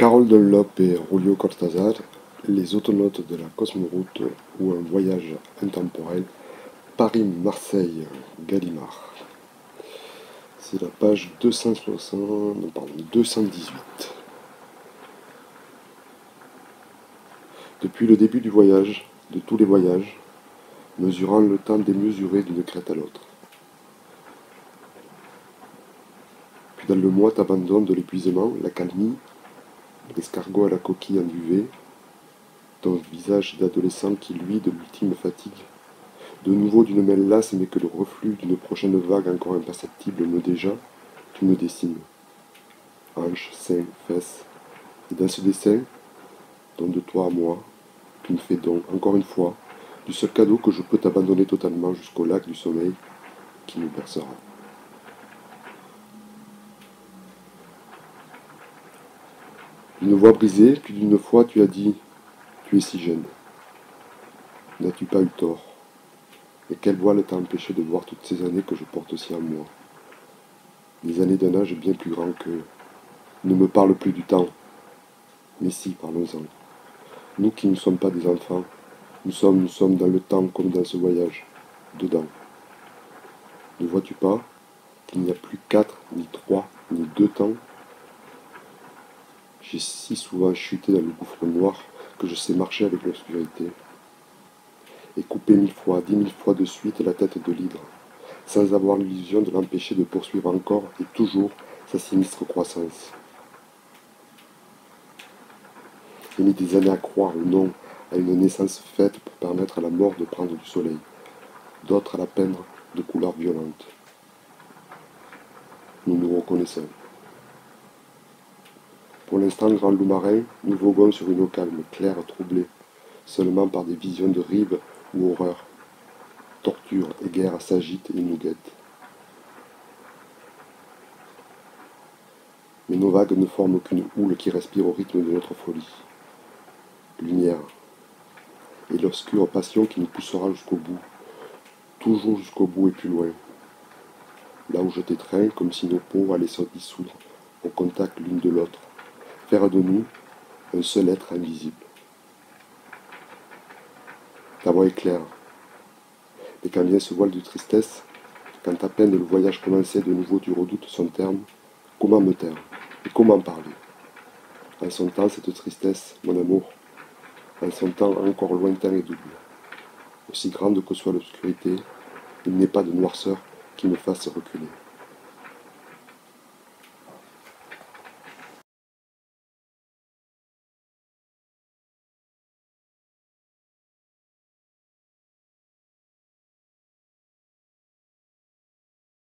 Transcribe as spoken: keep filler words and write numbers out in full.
Carol Dunlop et Julio Cortázar, Les autonautes de la Cosmoroute ou un voyage intemporel, Paris-Marseille, Gallimard. C'est la page deux cent soixante, non, pardon, deux cent dix-huit. Depuis le début du voyage, de tous les voyages, mesurant le temps démesuré d'une crête à l'autre. Puis dans le mois t'abandonnes de l'épuisement, la calmie, l'escargot à la coquille en duvet, ton visage d'adolescent qui luit de l'ultime fatigue, de nouveau d'une main lasse mais que le reflux d'une prochaine vague encore imperceptible me déjà, tu me dessines. Hanches, seins, fesses, et dans ce dessin, don de toi à moi, tu me fais don, encore une fois, du seul cadeau que je peux t'abandonner totalement jusqu'au lac du sommeil qui nous bercera. D'une voix brisée, plus d'une fois tu as dit « Tu es si jeune. N'as-tu pas eu tort? Et quel voile t'a empêché de voir toutes ces années que je porte aussi en moi? Des années d'un âge bien plus grand que... Ne me parle plus du temps. Mais si, parlons-en. Nous qui ne sommes pas des enfants, nous sommes, nous sommes dans le temps comme dans ce voyage, dedans. Ne vois-tu pas qu'il n'y a plus quatre, ni trois, ni deux temps? J'ai si souvent chuté dans le gouffre noir que je sais marcher avec l'obscurité. Et couper mille fois, dix mille fois de suite la tête de l'hydre, sans avoir l'illusion de l'empêcher de poursuivre encore et toujours sa sinistre croissance. J'ai mis des années à croire ou non à une naissance faite pour permettre à la mort de prendre du soleil, d'autres à la peindre de couleurs violentes. Nous nous reconnaissons. Pour l'instant, grand loup marin, nous voguons sur une eau calme, claire, troublée, seulement par des visions de rives ou horreurs. Torture et guerre s'agitent et nous guettent. Mais nos vagues ne forment qu'une houle qui respire au rythme de notre folie. Lumière, et l'obscure passion qui nous poussera jusqu'au bout, toujours jusqu'au bout et plus loin. Là où je t'étreins, comme si nos peaux allaient se dissoudre au contact l'une de l'autre, faire de nous un seul être invisible. Ta voix est claire, mais quand vient ce voile de tristesse, quand à peine le voyage commençait, de nouveau tu redoutes son terme, comment me taire et comment parler? En son temps, cette tristesse, mon amour, en son temps encore lointain et double. Aussi grande que soit l'obscurité, il n'est pas de noirceur qui me fasse reculer.